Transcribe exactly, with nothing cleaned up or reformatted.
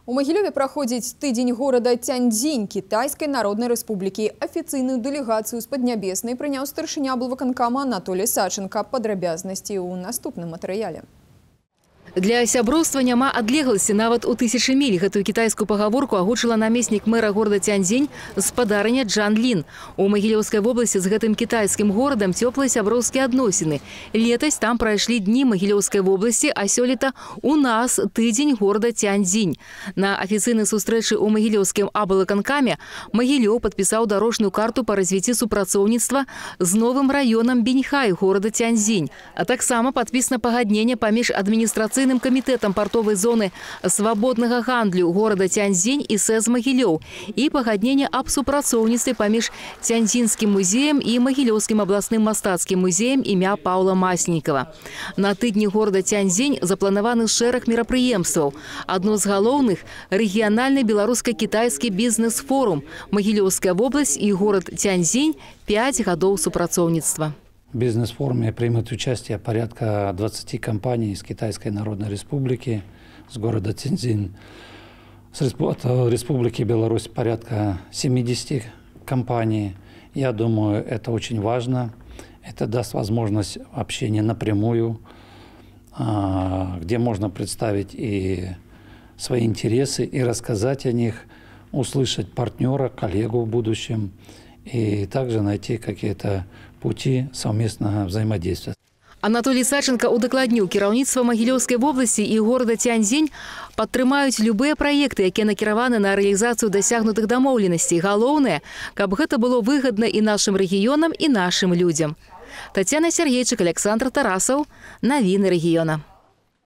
У Могилеве проходит тыдзень города Тяньцзинь Китайской Народной Республики. Официальную делегацию с Поднебесной принял старшиня облвыканкама Анатолий Саченко. Подробязности у наступном материале. Для сяброўства няма адлегласці нават у тысячи миль. Гэтую китайскую поговорку агучыла намеснік мэра города Тяньцзинь спадарыня Джан Лин. У Могилевской области с гэтым китайским городом теплые сяброўские адносіны. Летась там прошли дни Могилевской области, а сёлета у нас тыдзень города Тяньцзинь. На официальной сустрэчы у Могилевскім облвыканкаме Могилев подписал дорожную карту по развитию супрацоўніцтва с новым районом Биньхай города Тяньцзинь. А таксама подписано пагаднение паміж адміністрацыйным комитетом портовой зоны свободного гандлю города Тяньцзинь и СЭЗ Могилев и пагаднение об супрацоўніцтве паміж Тяньцзинским музеем и Могилевским областным мастацким музеем имя Паула Масленникова. На тыдні города Тяньцзинь запланаваны шэраг мерапрыемстваў. Одно з галоўных – региональный белорусско-китайский бизнес-форум. Могилевская область и город Тяньцзинь – пять годов супрацоўніцтва. В бизнес-форуме примут участие порядка двадцати компаний из Китайской Народной Республики, с города Тяньцзинь. С Республики Беларусь порядка семидесяти компаний. Я думаю, это очень важно. Это даст возможность общения напрямую, где можно представить и свои интересы, и рассказать о них, услышать партнера, коллегу в будущем, и также найти какие-то пути совместного взаимодействия. Анатолий Саченко удакладніў, кіраўніцтва Могилевской области и города Тяньцзинь падтрымаюць любые проекты, якія накіраваны на реализацию дасягнутых дамоўленасцей. Галоўнае, каб гэта было выгодно и нашим регионам, и нашим людям. Татьяна Сергейчик, Александр Тарасов. Новины региона.